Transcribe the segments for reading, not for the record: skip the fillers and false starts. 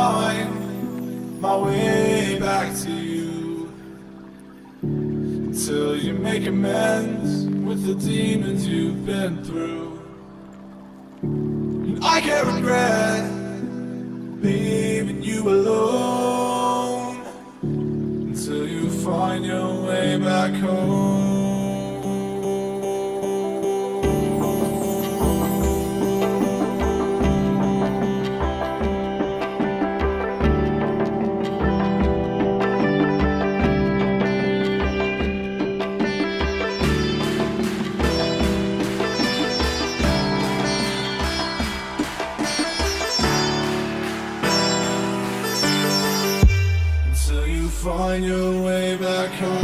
find my way back to you, until you make amends with the demons you've been through. And I can't regret leaving you alone, until you find your way back home. Find your way back home.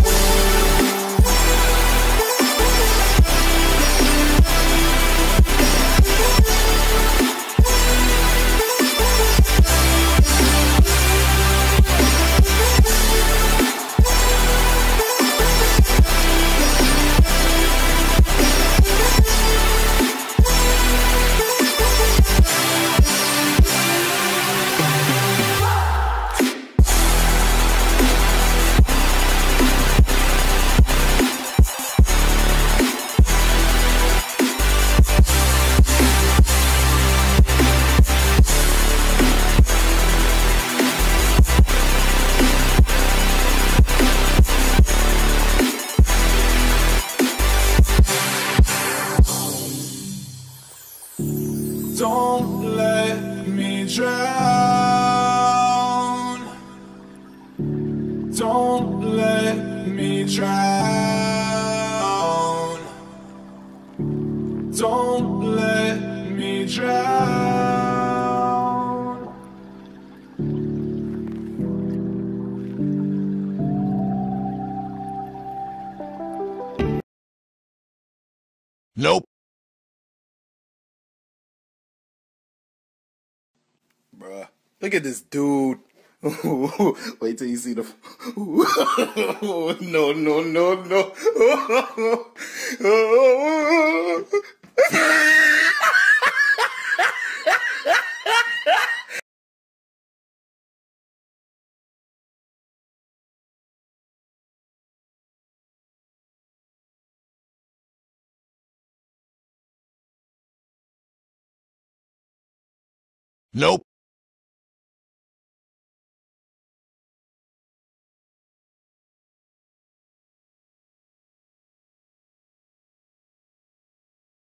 Don't let me drown. Don't let me drown. Don't let me drown. Nope. Bruh, look at this dude. Wait till you see the. No, no, no, no. Nope.